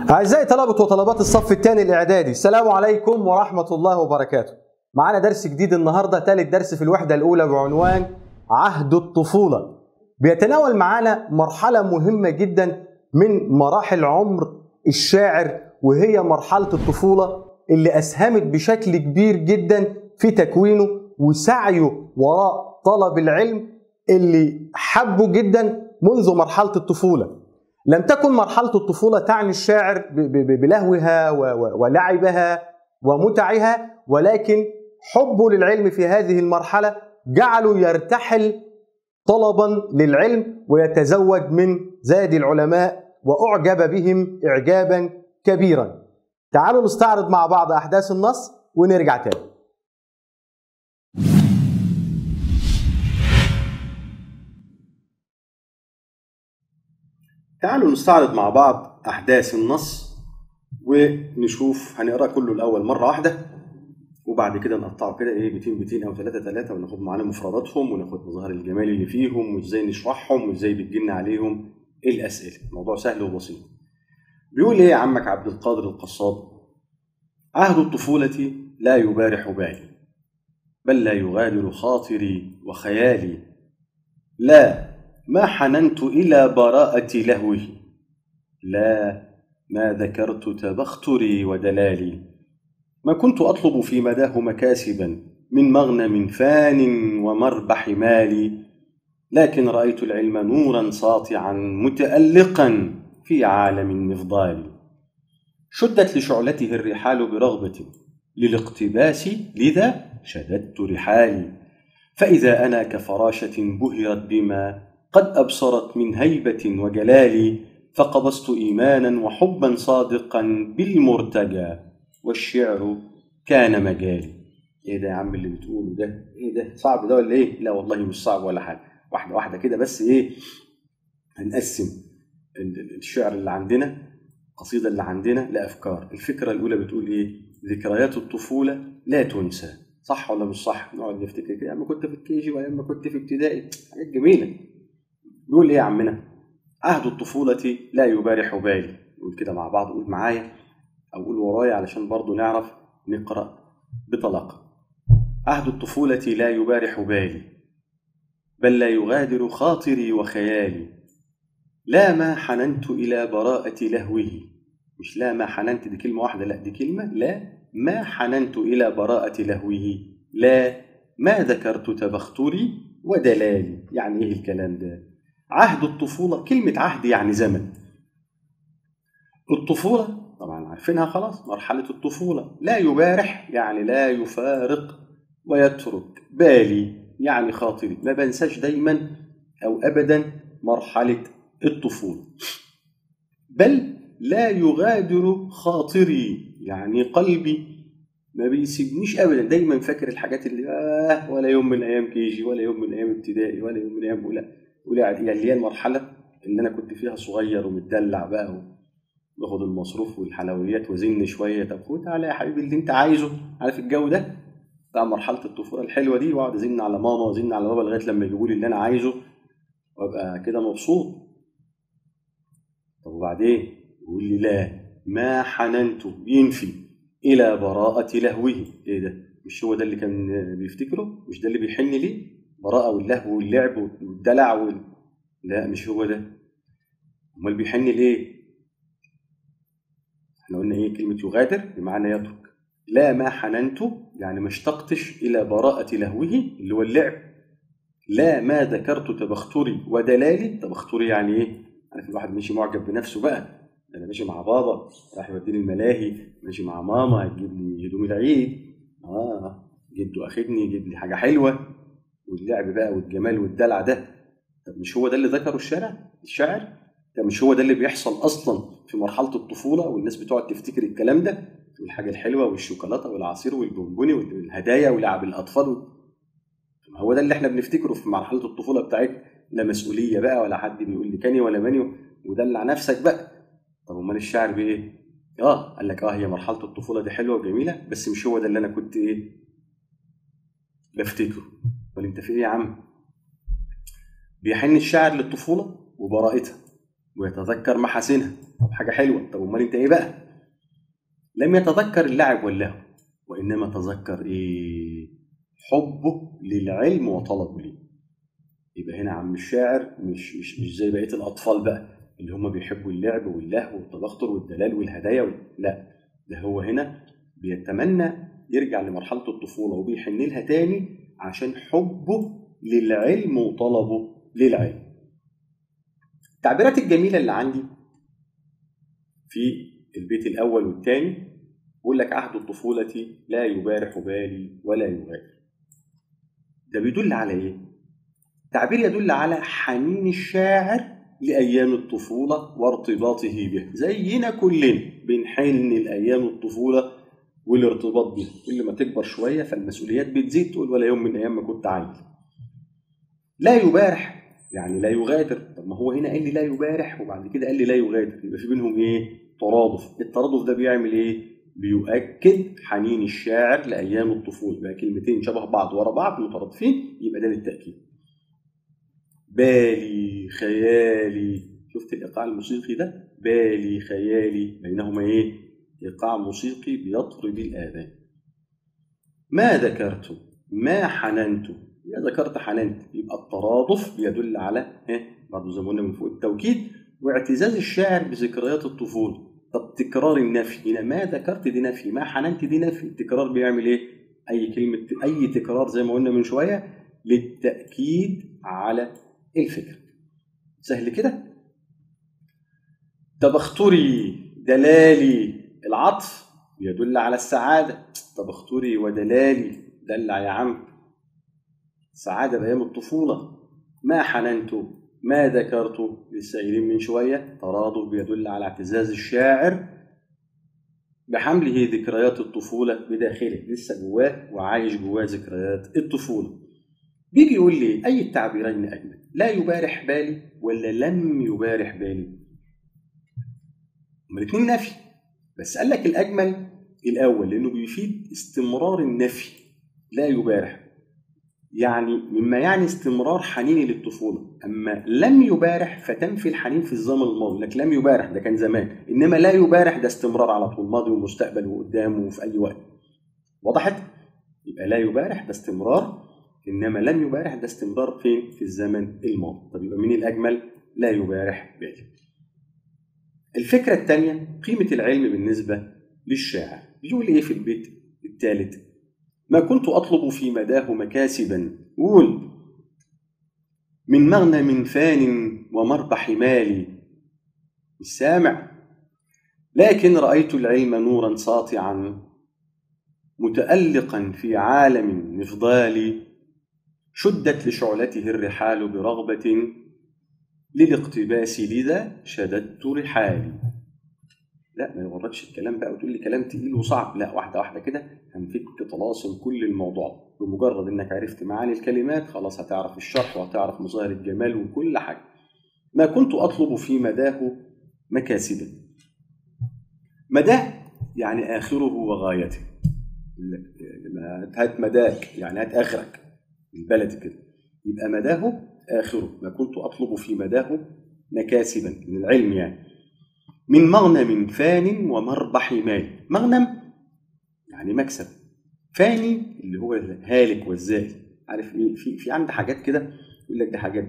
أعزائي طلبة وطلبات الصف الثاني الإعدادي، السلام عليكم ورحمة الله وبركاته. معانا درس جديد النهاردة، ثالث درس في الوحدة الأولى بعنوان عهد الطفولة. بيتناول معانا مرحلة مهمة جدا من مراحل عمر الشاعر، وهي مرحلة الطفولة اللي أسهمت بشكل كبير جدا في تكوينه وسعيه وراء طلب العلم اللي حبه جدا منذ مرحلة الطفولة. لم تكن مرحلة الطفولة تعني الشاعر بلهوها ولعبها ومتعها، ولكن حبه للعلم في هذه المرحلة جعله يرتحل طلبا للعلم ويتزود من زاد العلماء وأعجب بهم إعجابا كبيرا. تعالوا نستعرض مع بعض أحداث النص ونرجع تاني. تعالوا نستعرض مع بعض أحداث النص ونشوف. هنقرأ كله الأول مرة واحدة، وبعد كده نقطعه كده بيتين أو ثلاثة وناخد معانا مفرداتهم وناخد مظاهر الجمال اللي فيهم وإزاي نشرحهم وإزاي بتجيلنا عليهم الأسئلة. الموضوع سهل وبسيط. بيقول إيه عمك عبد القادر القصاب؟ عهد الطفولة لا يبارح بالي، بل لا يغادر خاطري وخيالي. لا، ما حننت إلى براءة لهوه، لا ما ذكرت تبختري ودلالي. ما كنت أطلب في مداه مكاسبا من مغنم فان ومربح مالي، لكن رأيت العلم نورا ساطعا متألقا في عالم النفضال. شدت لشعلته الرحال برغبة للاقتباس، لذا شددت رحالي. فإذا أنا كفراشة بهرت بما قد أبصرت من هيبة وجلال، فقبضت إيمانا وحبا صادقا بالمرتجى، والشعر كان مجالي. إيه ده يا عم اللي بتقوله ده؟ إيه ده؟ صعب ده ولا إيه؟ لا والله مش صعب ولا حاجة، واحدة واحدة كده بس. هنقسم الشعر اللي عندنا، القصيدة اللي عندنا لأفكار. الفكرة الأولى بتقول ذكريات الطفولة لا تنسى. صح ولا مش صح؟ نقعد نفتكر كده، اما كنت في الكيجي واما كنت في ابتدائي، حاجات جميله. بيقول ايه يا عمنا؟ عهد الطفوله لا يبارح بالي. نقول كده مع بعض، قول معايا او قول ورايا علشان برضو نعرف نقرا بطلاقه. عهد الطفوله لا يبارح بالي، بل لا يغادر خاطري وخيالي. لا ما حننت الى براءه لهوه. مش لا ما حننت دي كلمه واحده، لا دي كلمه. لا ما حننت إلى براءة لهوه، لا ما ذكرت تبختري ودلالي. يعني إيه الكلام ده؟ عهد الطفولة، كلمة عهد يعني زمن. الطفولة طبعا عارفينها خلاص، مرحلة الطفولة. لا يبارح يعني لا يفارق ويترك بالي، يعني خاطري، ما بنساش دايما أو أبدا مرحلة الطفولة. بل لا يغادر خاطري يعني قلبي ما بيسيبنيش ابدا، دايما فاكر الحاجات اللي ولا يوم من ايام كيجي ولا يوم من ايام ابتدائي ولا يوم من ايام اولى اللي هي المرحله اللي انا كنت فيها صغير ومتدلع بقى وباخد المصروف والحلويات وزن شويه. طب خد تعالى يا حبيبي اللي انت عايزه، عارف الجو ده بتاع مرحله الطفوله الحلوه دي، واقعد ازن على ماما وازن على بابا لغايه لما يجيبوا لي اللي انا عايزه وابقى كده مبسوط. طب وبعدين يقول لي لا ما حننت، ينفي إلى براءة لهوه. إيه ده؟ مش هو ده اللي كان بيفتكره؟ مش ده اللي بيحن ليه؟ براءة واللهو واللعب والدلع لا مش هو ده. أمال بيحن ليه؟ احنا قلنا كلمة يغادر بمعنى يترك. لا ما حننت يعني ما اشتقتش إلى براءة لهوه اللي هو اللعب. لا ما ذكرت تبختري ودلالي. تبختري يعني إيه؟ عارف الواحد ماشي معجب بنفسه بقى، انا ماشي مع بابا راح يوديني الملاهي، ماشي مع ماما هتجيب لي هدوم العيد، جده اخدني يجيب لي حاجه حلوه، واللعب بقى والجمال والدلع ده. طب مش هو ده اللي ذكره الشاعر؟ طب مش هو ده اللي بيحصل اصلا في مرحله الطفوله والناس بتقعد تفتكر الكلام ده والحاجه الحلوه والشوكولاته والعصير والبونبوني والهدايا ولعب الاطفال؟ هو ده اللي احنا بنفتكره في مرحله الطفوله بتاعتنا. لا مسؤوليه بقى ولا حد بيقول لي كاني ولا ماني ودلع نفسك بقى. طب امال الشعر بايه؟ قال لك هي مرحله الطفوله دي حلوه وجميله، بس مش هو ده اللي انا كنت بفتكره. امال انت في ايه يا عم؟ بيحن الشاعر للطفوله وبراءتها ويتذكر محاسنها طب حاجة حلوة. طب أمال أنت إيه بقى؟ لم يتذكر اللعب واللهو، وإنما تذكر إيه؟ حبه للعلم وطلبه ليه. يبقى هنا عم الشاعر مش زي بقية الأطفال بقى اللي هم بيحبوا اللعب واللهو والتبختر والدلال والهدايا لا، ده هو هنا بيتمنى يرجع لمرحلة الطفولة وبيحن لها تاني عشان حبه للعلم وطلبه للعلم. التعبيرات الجميلة اللي عندي في البيت الأول والثاني بقول لك: عهد الطفولة لا يبارح بالي ولا يغادر. ده بيدل على إيه؟ تعبير يدل على حنين الشاعر لأيام الطفولة وارتباطه به. زينا كلنا بنحن لأيام الطفولة والارتباط به. كل ما تكبر شوية فالمسؤوليات بتزيد، تقول ولا يوم من أيام ما كنت عيل. لا يبارح يعني لا يغادر. طب ما هو هنا قال لي لا يبارح وبعد كده قال لي لا يغادر، يبقى في بينهم ايه؟ ترادف. الترادف ده بيعمل ايه؟ بيؤكد حنين الشاعر لايام الطفوله. بقى كلمتين شبه بعض ورا بعض مترادفين، يبقى ده للتاكيد. بالي خيالي، شفت الايقاع الموسيقي ده؟ بالي خيالي، بينهما ايه؟ ايقاع موسيقي بيطرب الاذان. ما ذكرت ما حننت، يا ذكرت حننت، يبقى الترادف بيدل على برضه زي ما قلنا من فوق التوكيد واعتزاز الشاعر بذكريات الطفوله. طب تكرار النفي هنا، ما ذكرت دي نفي، ما حننت دي نفي. التكرار بيعمل ايه؟ اي كلمه، اي تكرار زي ما قلنا من شويه للتاكيد على الفكره. سهل كده. تبختري دلالي، العطف يدل على السعاده. تبختري ودلالي، دلع يا عم، سعادة بأيام الطفولة. ما حننت ما ذكرت، لسه قايلين من شوية ترادف بيدل على اعتزاز الشاعر بحمله ذكريات الطفولة بداخله، لسه جواه وعايش جواه ذكريات الطفولة. بيجي يقول لي أي التعبيرين أجمل؟ لا يبارح بالي ولا لم يبارح بالي؟ هما الاثنين نفي، بس قال لك الأجمل الأول لأنه بيفيد استمرار النفي. لا يبارح يعني مما يعني استمرار حنيني للطفولة. أما لم يبارح فتنفي الحنين في الزمن الماضي، لك لم يبارح ده كان زمان، إنما لا يبارح ده استمرار على طول، ماضي ومستقبل وقدام وفي أي وقت. وضحت؟ يبقى لا يبارح ده استمرار، إنما لم يبارح ده استمرار فين؟ في الزمن الماضي. طب يبقى مين الأجمل؟ لا يبارح بالي. الفكرة الثانية قيمة العلم بالنسبة للشاعر. بيقول إيه في البيت الثالث؟ ما كنت أطلب في مداه مكاسبا، قول من مغنم فان ومربح مالي. السامع، لكن رأيت العلم نورا ساطعا متألقا في عالم مفضال، شدت لشعلته الرحال برغبة للاقتباس لذا شددت رحالي. لا ما يغركش الكلام بقى وتقول لي كلام تقيل وصعب، لا، واحدة واحدة كده هنفك طلاسم كل الموضوع. بمجرد انك عرفت معاني الكلمات خلاص هتعرف الشرح وهتعرف مظاهر الجمال وكل حاجة. ما كنت أطلب في مداه مكاسبا. مداه يعني آخره وغايته. هات مداك يعني هات آخرك البلد كده، يبقى مداه آخره. ما كنت أطلب في مداه مكاسبا من العلم يعني. من مغنم فان ومربح مال. مغنم يعني مكسب، فاني اللي هو هالك والزائل. عارف ايه؟ في عند حاجات كده يقول لك دي حاجات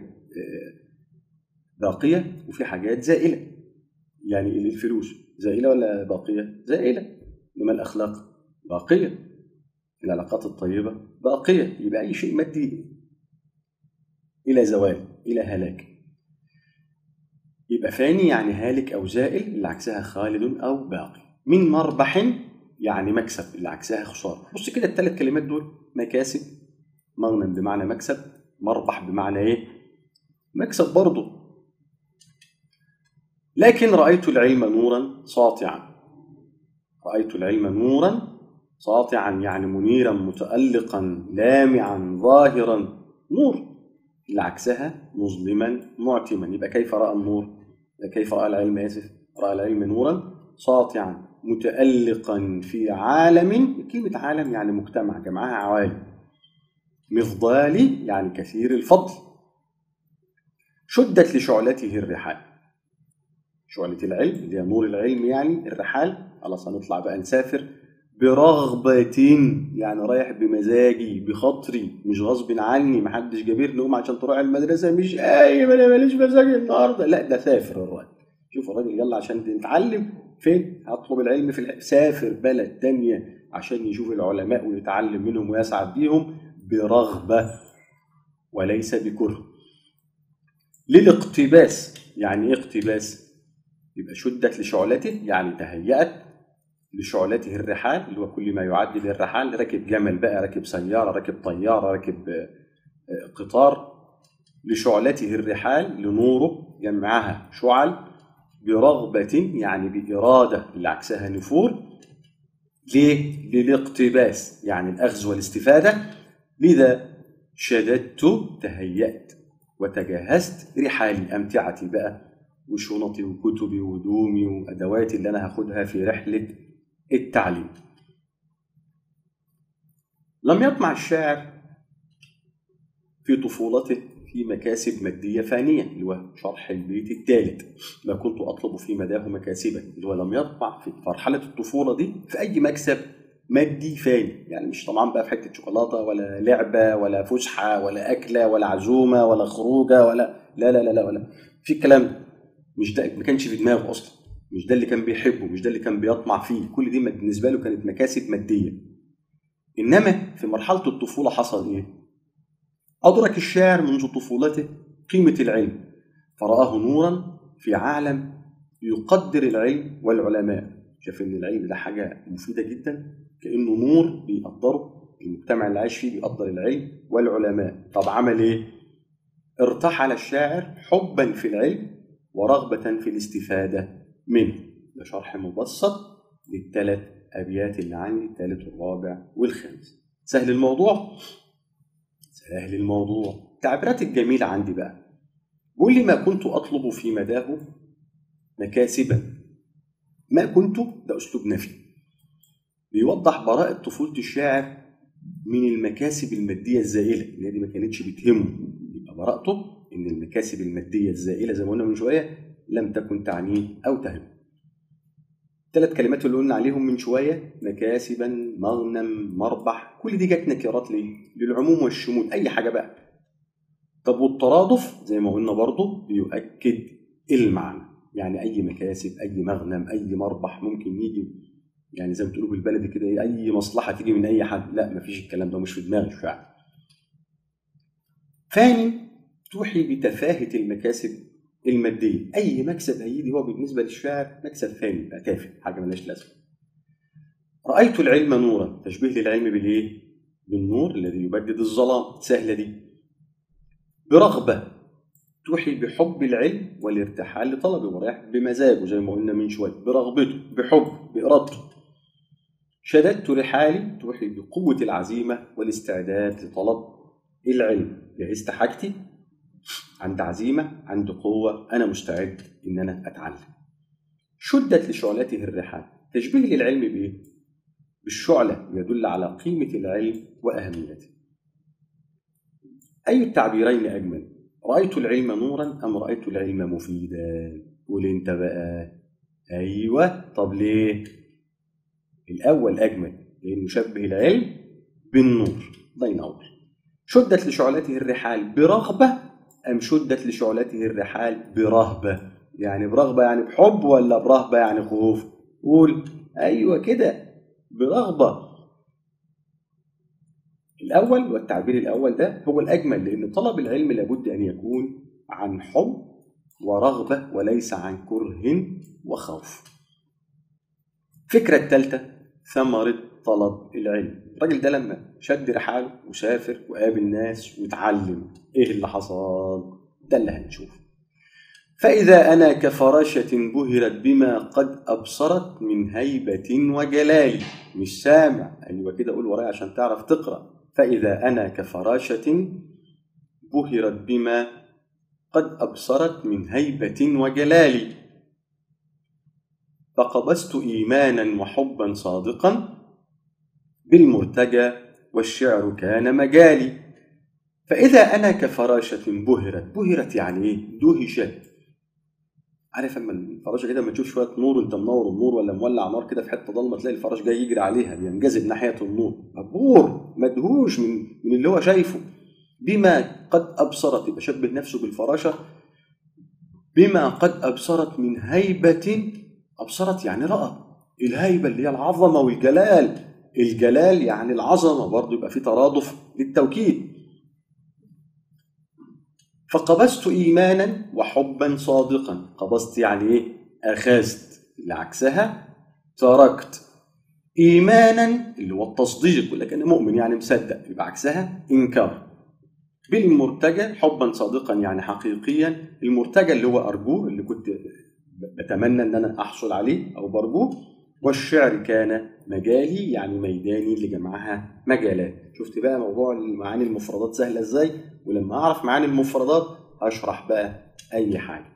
باقيه وفي حاجات زائله. يعني الفلوس زائله ولا باقيه؟ زائله. انما الاخلاق باقيه، العلاقات الطيبه باقيه. يبقى اي شيء مادي الى زوال، الى هلاك. يبقى فاني يعني هالك أو زائل اللي عكسها خالد أو باقي. من مربح يعني مكسب اللي عكسها خسارة. بص كده الثلاث كلمات دول مكاسب. مغنم بمعنى مكسب، مربح بمعنى إيه؟ مكسب برضه. لكن رأيت العلم نورا ساطعا. رأيت العلم نورا ساطعا يعني منيرا متألقا لامعا ظاهرا. نور اللي عكسها مظلما معتما. يبقى كيف رأى النور؟ كيف رأى العلم؟ آسف، رأى العلم نورا ساطعا متألقا في عالم. كلمة عالم يعني مجتمع، جمعها عوالم. مفضالي يعني كثير الفضل. شدت لشعلته الرحال. شعلة العلم اللي هي نور العلم، يعني الرحال، خلاص هنطلع بقى نسافر برغبة، يعني رايح بمزاجي بخاطري مش غصب عني، محدش جابرني نقوم عشان تروح المدرسة، مش ما انا ماليش مزاج النهارده، لا ده سافر الراجل. شوف الراجل يلا عشان تتعلم فين؟ هطلب العلم في سافر بلد تانية عشان يشوف العلماء ويتعلم منهم ويسعد بيهم برغبة وليس بكره. للاقتباس، يعني ايه اقتباس؟ يبقى شدت لشعلته يعني تهيأت لشعلته الرحال، اللي هو كل ما يعد للرحال، راكب جمل بقى، راكب سيارة، راكب طيارة، راكب قطار، لشعلته الرحال لنوره جمعها شعل، برغبة يعني بإرادة اللي عكسها نفور. ليه؟ للاقتباس يعني الأخذ والاستفادة. لذا شددت تهيأت وتجهزت رحالي، أمتعتي بقى وشنطي وكتبي وهدومي وأدواتي اللي أنا هاخدها في رحلة التعليم. لم يطمع الشاعر في طفولته في مكاسب مادية فانية، اللي هو شرح البيت الثالث، ما كنت أطلب في مداه مكاسبا، اللي هو لم يطمع في مرحلة الطفولة دي في أي مكسب مادي فاني، يعني مش طبعا بقى في حتة شوكولاتة ولا لعبة ولا فسحة ولا أكلة ولا عزومة ولا خروجة ولا لا لا لا لا ولا في الكلام ده، مش ده، ما كانش في دماغه أصلا، مش ده اللي كان بيحبه، مش ده اللي كان بيطمع فيه، كل دي بالنسبة له كانت مكاسب مادية. إنما في مرحلة الطفولة حصل إيه؟ أدرك الشاعر منذ طفولته قيمة العلم، فرآه نورا في عالم يقدر العلم والعلماء، شاف إن العلم ده حاجة مفيدة جدا، كأنه نور بيقدره المجتمع اللي عايش فيه، بيقدر العلم والعلماء. طب عمل إيه؟ ارتحل الشاعر حبا في العلم ورغبة في الاستفادة منه. ده شرح مبسط للثلاث أبيات اللي عندي، الثالث والرابع والخامس. سهل الموضوع؟ سهل الموضوع. التعبيرات الجميلة عندي بقى، بقول لي ما كنت أطلب في مداه مكاسبا. ما كنت ده أسلوب نفي بيوضح براءة طفولة الشاعر من المكاسب المادية الزائلة، إن دي ما كانتش بتهمه، يبقى براءته إن المكاسب المادية الزائلة زي ما قلنا من شوية لم تكن تعنيه أو تهمه. ثلاث كلمات اللي قلنا عليهم من شوية، مكاسبا، مغنم، مربح، كل دي جت نكرات ليه؟ للعموم والشمول، أي حاجة بقى. طب والترادف زي ما قلنا برضه بيؤكد المعنى، يعني أي مكاسب، أي مغنم، أي مربح ممكن يجي، يعني زي ما بتقولوا بالبلدي كده، أي مصلحة تيجي من أي حد، لا مفيش الكلام ده، مش في دماغي فعلا. ثاني، توحي بتفاهة المكاسب المادية، أي مكسب هيجي هو بالنسبة للشاعر مكسب ثاني بقى، تافه، حاجة ملاش لازمة. رأيت العلم نورا، تشبيه للعلم بالإيه؟ بالنور الذي يبدد الظلام، سهلة دي. برغبة، توحي بحب العلم والارتحال لطلبه، ورايح بمزاجه زي ما قلنا من شوية، برغبته، بحب، بإرادته. شددت رحالي، توحي بقوة العزيمة والاستعداد لطلب العلم، جهزت حاجتي، عند عزيمة، عند قوة، أنا مستعد إن أنا أتعلم. شدت لشعلته الرحال، تشبيه للعلم بإيه؟ بالشعلة، يدل على قيمة العلم وأهميته. أي التعبيرين أجمل؟ رأيت العلم نورا أم رأيت العلم مفيدا؟ قول أنت بقى. أيوة، طب ليه؟ الأول أجمل، لأنه شبه العلم بالنور، ده ينور. شدت لشعلته الرحال برغبة أم شدت لشعلته الرحال برهبة؟ يعني برغبة يعني بحب ولا برهبة يعني خوف؟ قول. أيوة كده، برغبة. الأول والتعبير الأول ده هو الأجمل، لأن طلب العلم لابد أن يكون عن حب ورغبة وليس عن كره وخوف. فكرة الثالثة، ثمرة طلب العلم. الراجل ده لما شد رحاله وسافر وقابل ناس وتعلم، إيه اللي حصل؟ ده اللي هنشوف. فإذا أنا كفراشة بهرت بما قد أبصرت من هيبة وجلال. مش سامع؟ أيوة كده، قول ورايا عشان تعرف تقرأ. فإذا أنا كفراشة بهرت بما قد أبصرت من هيبة وجلال، فقبست إيمانا وحبا صادقا بالمرتجى والشعر كان مجالي. فإذا أنا كفراشة بهرت، بهرت يعني إيه؟ دهشت، عارف اما الفراشه كده لما تشوف شويه نور، انت منور النور ولا مولع نار كده في حته ضلمه، تلاقي الفراش جاي يجري عليها بينجذب ناحيه النور، مبهور مدهوش من اللي هو شايفه. بما قد ابصرت، يبقى شبه نفسه بالفراشه، بما قد ابصرت من هيبه. ابصرت يعني رأى الهيبه اللي هي العظمه والجلال. الجلال يعني العظمه برضه، يبقى في ترادف للتوكيد. فقبضت إيمانا وحبا صادقا. قبضت يعني إيه؟ أخذت، اللي عكسها تركت. إيمانا اللي هو التصديق، ولكن مؤمن يعني مصدق، يبقى عكسها إنكار. بالمرتجى حبا صادقا يعني حقيقيا. المرتجى اللي هو أرجوه، اللي كنت بتمنى أن أنا أحصل عليه أو برجوه. والشعر كان مجالي يعني ميداني، اللي جمعها مجالات. شفت بقى موضوع معاني المفردات سهلة إزاي؟ ولما أعرف معاني المفردات أشرح بقى أي حاجة.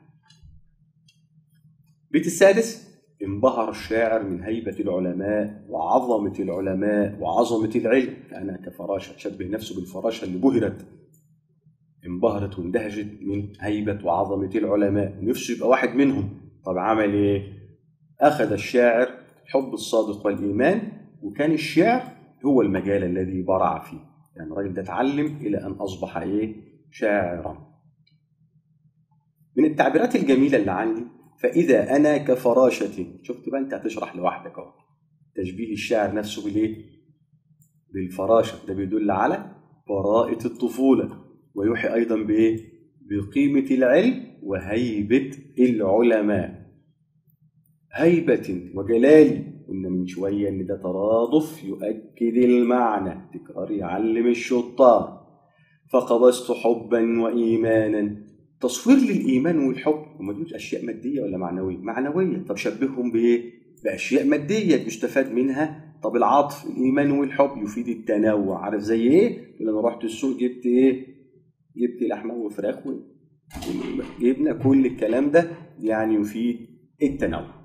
البيت السادس: انبهر الشاعر من هيبة العلماء وعظمة العلماء وعظمة العلم. أنا كفراشة، شبه نفسه بالفراشة اللي بهرت، انبهرت واندهشت من هيبة وعظمة العلماء، ونفسه يبقى واحد منهم. طب عمل إيه؟ أخذ الشاعر الحب الصادق والإيمان، وكان الشعر هو المجال الذي برع فيه. يعني الراجل ده اتعلم إلى أن أصبح إيه؟ شاعرا. من التعبيرات الجميلة اللي عندي: فإذا أنا كفراشة. شفت بقى أنت هتشرح لوحدك أهو. تشبيه الشاعر نفسه بالإيه؟ بالفراشة. ده بيدل على براءة الطفولة، ويوحي أيضا بإيه؟ بقيمة العلم وهيبة العلماء. هيبة وجلالي، قلنا من شوية إن ده ترادف يؤكد المعنى، تكرار يعلم الشطار. فقبضت حبا وإيمانا. تصوير للإيمان والحب، هما دول أشياء مادية ولا معنوية؟ معنوية. طب شبههم بإيه؟ بأشياء مادية يستفاد منها. طب العطف، الإيمان والحب يفيد التنوع. عارف زي إيه؟ أنا رحت السوق جبت إيه؟ جبت لحمة وفراخ وجبنا، كل الكلام ده يعني يفيد التنوع.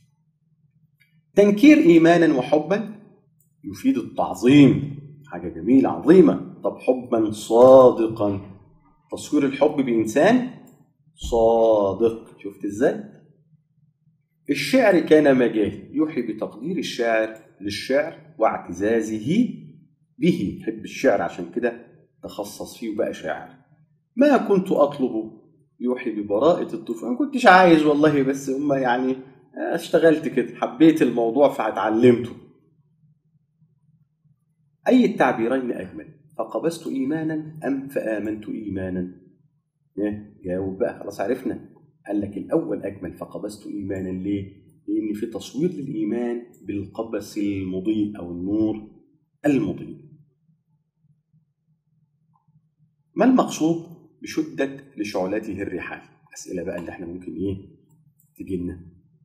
تنكير إيمانا وحبا يفيد التعظيم، حاجة جميلة عظيمة. طب حبا صادقا، تصوير الحب بإنسان صادق. شفت إزاي؟ الشعر كان مجال، يوحي بتقدير الشاعر للشعر واعتزازه به. يحب الشعر عشان كده تخصص فيه وبقى شاعر. ما كنت أطلب، يوحي ببراءة الطفولة. ما كنتش عايز والله، بس هم يعني اشتغلت كده، حبيت الموضوع فاتعلمته. أي التعبيرين أجمل؟ فقبضت إيمانا أم فآمنت إيمانا؟ جاوب بقى، خلاص عرفنا. قال لك الأول أجمل، فقبضت إيمانا. ليه؟ لأن في تصوير للإيمان بالقبس المضيء أو النور المضيء. ما المقصود بشدة لشعلته الرحال؟ أسئلة بقى اللي احنا ممكن تجي لنا.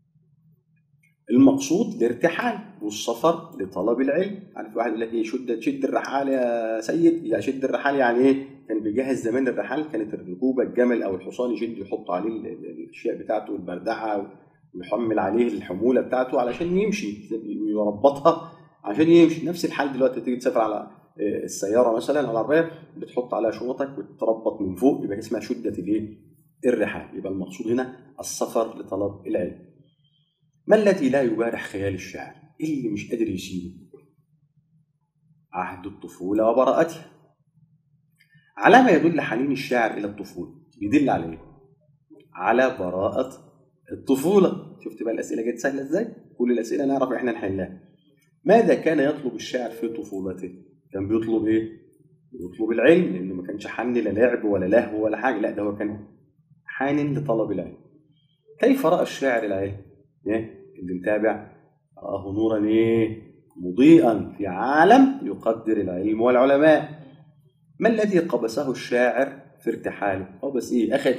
المقصود الارتحال والسفر لطلب العلم. عارف واحد يقول لك شد الرحال يا سيد. يا شد الرحال يعني ايه؟ كان بيجهز زمان الرحال، كانت الركوبه الجمل او الحصان يشد، يحط عليه الاشياء بتاعته والبردعه، ويحمل عليه الحموله بتاعته علشان يمشي، يربطها عشان يمشي. نفس الحال دلوقتي تيجي تسافر على السياره مثلا او العربيه، بتحط عليها شنطك وتربط من فوق، يبقى اسمها شده الرحال. يبقى المقصود هنا السفر لطلب العلم. ما الذي لا يبارح خيال الشاعر؟ اللي مش قادر يسيبه؟ عهد الطفولة وبراءتها. على ما يدل حنين الشاعر إلى الطفولة، بيدل على إيه؟ على براءة الطفولة. شفت بقى الأسئلة جت سهلة إزاي؟ كل الأسئلة نعرف إحنا نحلها. ماذا كان يطلب الشاعر في طفولته؟ كان بيطلب إيه؟ بيطلب العلم، لأنه ما كانش حن لا لعب ولا لهو ولا حاجة، لا ده هو كان حان لطلب العلم. كيف رأى الشاعر العلم؟ اللي متابع: رآه نورا مضيئا في عالم يقدر العلم والعلماء. ما الذي قبسه الشاعر في ارتحاله؟ قبس أخذ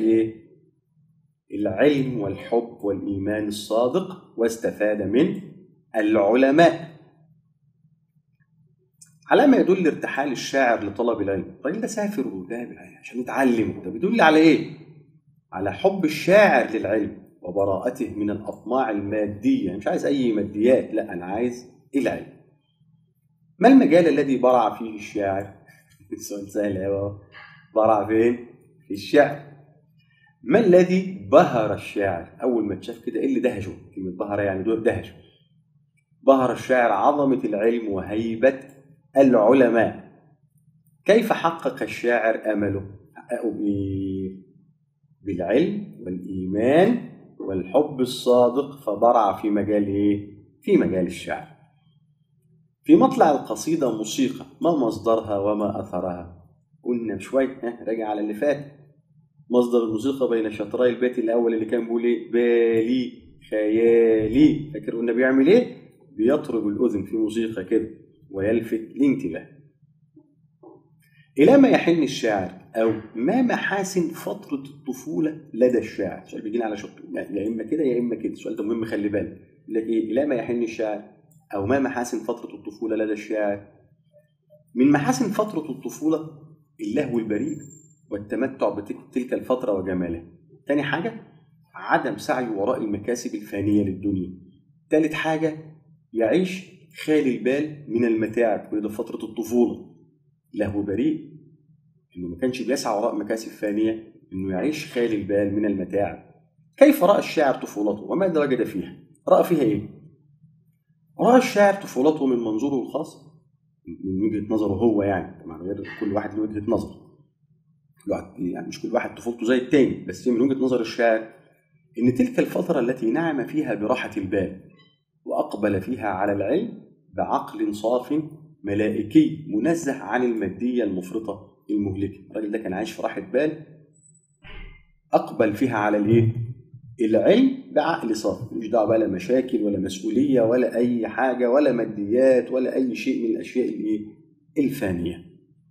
العلم والحب والإيمان الصادق، واستفاد من العلماء. على ما يدل ارتحال الشاعر لطلب العلم. الراجل ده سافر وذهب عشان يتعلم. ده بيدل على إيه؟ على حب الشاعر للعلم وبراءته من الأطماع المادية. مش عايز أي ماديات، لا أنا عايز العلم. ما المجال الذي برع فيه الشاعر؟ السؤال سهل أهو. برع فين؟ في الشعر. ما الذي بهر الشاعر؟ أول ما تشاف كده إيه اللي دهشه؟ كلمة بهر يعني دهشه. بهر الشاعر عظمة العلم وهيبة العلماء. كيف حقق الشاعر أمله؟ حققه بالعلم والإيمان والحب الصادق، فبرع في مجال إيه؟ في مجال الشعر. في مطلع القصيدة موسيقى، ما مصدرها وما أثرها؟ قلنا شوية، راجع على اللي فات. مصدر الموسيقى بين شطري البيت الأول اللي كان بيقول إيه؟ بالي خيالي. فاكر قلنا بيعمل إيه؟ بيطرب الأذن في موسيقى كده ويلفت الانتباه. إلى ما يحن الشاعر، أو ما محاسن فترة الطفولة لدى الشاعر؟ السؤال بيجينا على شطر، يا إما كده يا إما كده. السؤال ده مهم، خلي بالك. يقول لك إيه؟ إلى ما يحن الشاعر أو ما محاسن فترة الطفولة لدى الشاعر. من محاسن فترة الطفولة اللهو البريء والتمتع بتلك الفترة وجمالها. تاني حاجة عدم سعي وراء المكاسب الفانية للدنيا. تالت حاجة يعيش خالي البال من المتاعب. كل ده فترة الطفولة. لهو بريء إنه ما كانش بيسعى وراء مكاسب فانية، إنه يعيش خالي البال من المتاعب. كيف رأى الشاعر طفولته وماذا وجد فيها؟ رأى فيها إيه؟ رأى الشاعر طفولته من منظوره الخاص، من وجهة نظره هو، يعني طبعا غير كل واحد له وجهة نظر. يعني مش كل واحد طفولته زي التاني، بس من وجهة نظر الشاعر إن تلك الفترة التي نعم فيها براحة البال وأقبل فيها على العلم بعقل صاف ملائكي منزه عن المادية المفرطة المهلكة. الراجل ده كان عايش في راحة بال، أقبل فيها على الإيه؟ العلم بعقل صاف، مش دعوة بقى لا مشاكل ولا مسؤولية ولا أي حاجة ولا ماديات ولا أي شيء من الأشياء الإيه؟ الفانية.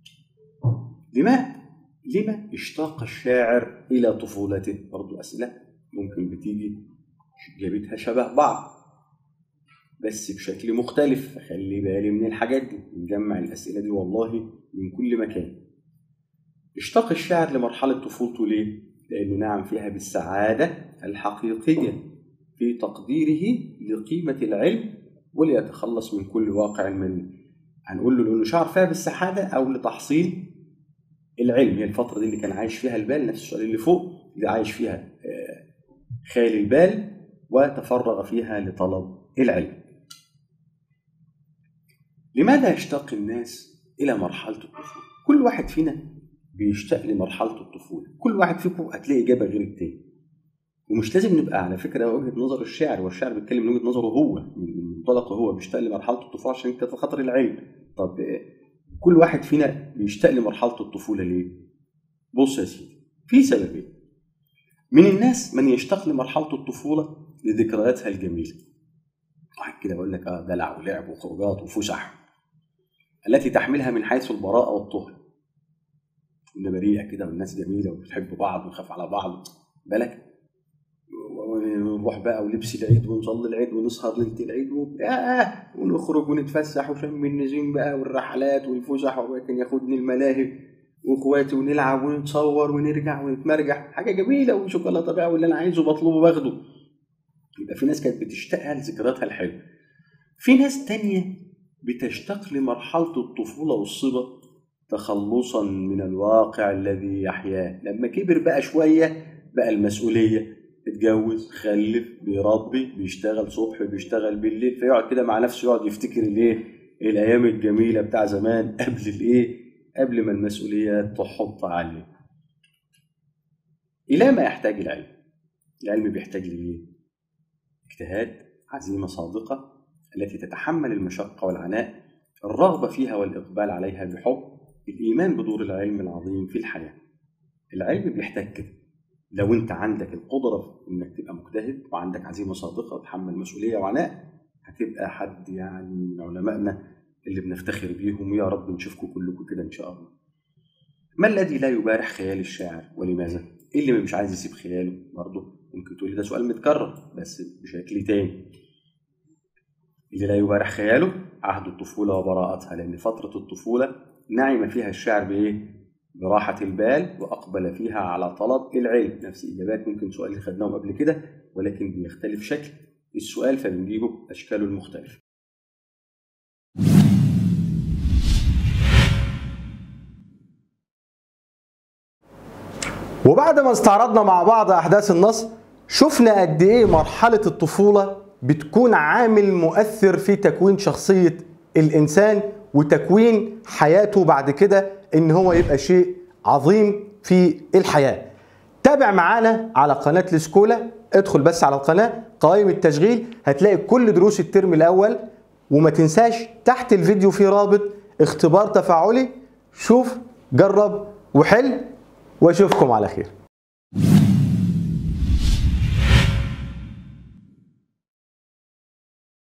لما اشتاق الشاعر إلى طفولته؟ برضو أسئلة ممكن بتيجي جابتها شبه بعض بس بشكل مختلف، فخلي بالي من الحاجات دي. نجمع الأسئلة دي والله من كل مكان. اشتاق الشاعر لمرحلة طفولته ليه؟ لأنه نعم فيها بالسعادة الحقيقية في تقديره لقيمة العلم وليتخلص من كل واقع المني. هنقول له لأنه شعر فيها بالسعادة أو لتحصيل العلم. هي الفترة دي اللي كان عايش فيها البال، نفس السؤال اللي فوق، اللي عايش فيها خالي البال وتفرغ فيها لطلب العلم. لماذا يشتاق الناس إلى مرحلة الطفولة؟ كل واحد فينا بيشتاق لمرحلة الطفولة. كل واحد فيكم هتلاقي إجابة غير التاني، ومش لازم نبقى على فكرة وجهة نظر الشاعر، والشاعر بيتكلم من وجهة نظره هو، من منطلقه هو، بيشتاق لمرحلة الطفولة عشان كده خاطر العلم. طب كل واحد فينا بيشتاق لمرحلة الطفولة ليه؟ بص يا سيدي، في سببين. من الناس من يشتاق لمرحلة الطفولة لذكرياتها الجميلة، واحد كده بقول لك دلع ولعب وخروجات وفسح التي تحملها من حيث البراءة والطهر. كنا بريئة كده والناس جميلة وبتحب بعض ونخاف على بعض بالك، ونروح بقى ولبس العيد ونصلي العيد ونسهر ليلة العيد ونخرج ونتفسح وشم النزيم بقى والرحلات والفسح، وكان ياخدني الملاهي واخواتي ونلعب ونتصور ونرجع ونتمرجح، حاجة جميلة وشوكولاتة بقى واللي انا عايزه بطلبه باخده. يبقى في ناس كانت بتشتاق لذكرياتها الحلوة. في ناس تانية بتشتاق لمرحلة الطفولة والصبا تخلصا من الواقع الذي يحياه. لما كبر بقى شوية بقى المسؤولية، اتجوز، خلف، بيربي، بيشتغل صبح بيشتغل بالليل، فيقعد كده مع نفسه يقعد يفتكر الايام الجميلة بتاع زمان قبل ما المسؤوليات تحط عليه. الى ما يحتاج العلم؟ العلم بيحتاج ليه؟ اجتهاد، عزيمة صادقة التي تتحمل المشقة والعناء، الرغبة فيها والإقبال عليها بحب، الإيمان بدور العلم العظيم في الحياة. العلم بيحتاج كده. لو أنت عندك القدرة إنك تبقى مجتهد وعندك عزيمة صادقة وتحمل مسؤولية وعناء، هتبقى حد يعني من علمائنا اللي بنفتخر بيهم، ويا رب نشوفكم كلكم كده إن شاء الله. ما الذي لا يبارح خيال الشاعر ولماذا؟ إيه اللي مش عايز يسيب خياله؟ برضه ممكن تقولي ده سؤال متكرر بس بشكل تاني. اللي لا يبارح خياله عهد الطفولة وبراءتها، لأن فترة الطفولة نعم فيها الشاعر براحة البال وأقبل فيها على طلب العلم. نفس الإجابات ممكن سؤال اللي خدناهم قبل كده، ولكن بيختلف شكل السؤال فبنجيبه أشكاله المختلفة. وبعد ما استعرضنا مع بعض أحداث النص، شفنا قد إيه مرحلة الطفولة بتكون عامل مؤثر في تكوين شخصية الإنسان وتكوين حياته بعد كده إن هو يبقى شيء عظيم في الحياة. تابع معانا على قناة السكولا، ادخل بس على القناة قوائم التشغيل هتلاقي كل دروس الترم الأول، وما تنساش تحت الفيديو في رابط اختبار تفاعلي، شوف جرب وحل، واشوفكم على خير.